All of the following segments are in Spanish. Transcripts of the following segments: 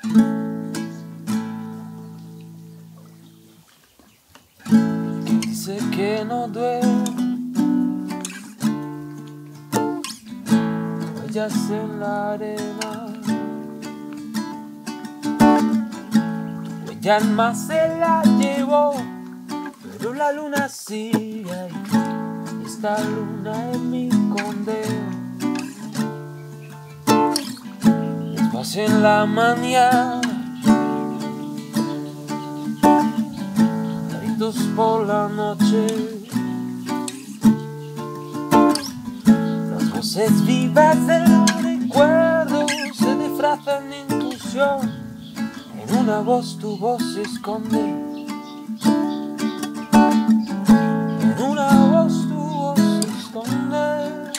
Dice que no duele, huellas en la arena, huella en más se la llevó, pero la luna sigue ahí, esta luna es mi condena. Despacio en la mañana, por la noche, las voces vivas del recuerdo se disfrazan de intuición, en una voz tu voz se esconde, en una voz tu voz se esconde,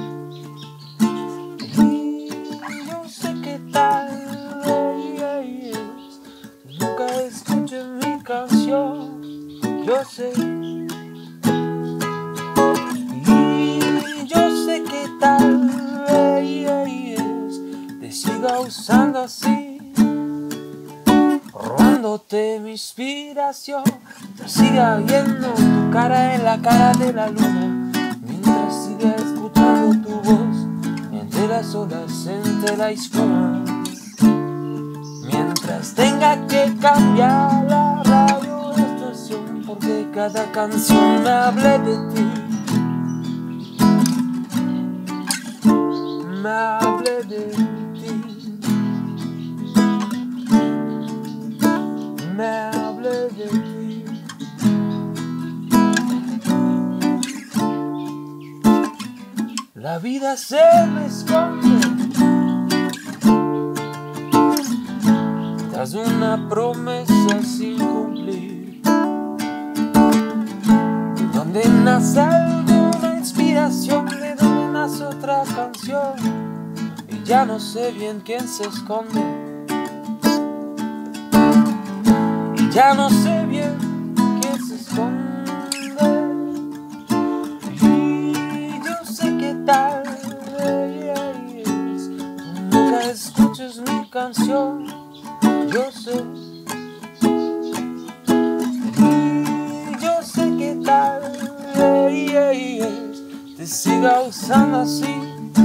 y yo sé que tal vez nunca escuches mi canción. Yo sé, y yo sé que tal vez te siga usando así, robándote mi inspiración, te siga viendo tu cara en la cara de la luna, mientras siga escuchando tu voz entre las olas, entre la espuma, mientras tenga que cambiar la radio, porque cada canción me hable de ti, me hable de ti, me hable de ti. La vida se me esconde tras una promesa sin cumplir, donde nace alguna inspiración, de donde nace otra canción, y ya no sé bien quién se esconde, y ya no sé bien quién se esconde, y yo sé que tal vez tú nunca escuches mi canción, yo sé. Te siga usando así,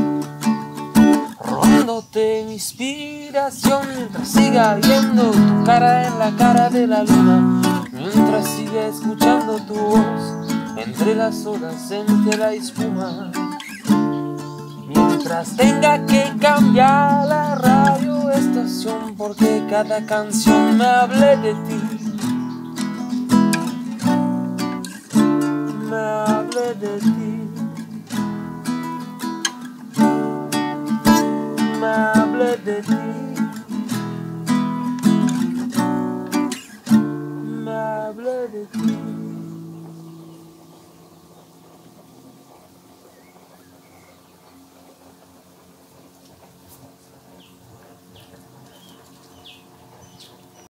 robándote mi inspiración, mientras siga viendo tu cara en la cara de la luna, mientras siga escuchando tu voz entre las olas, entre la espuma, mientras tenga que cambiar la radio estación, porque cada canción me hable de ti, me hable de ti.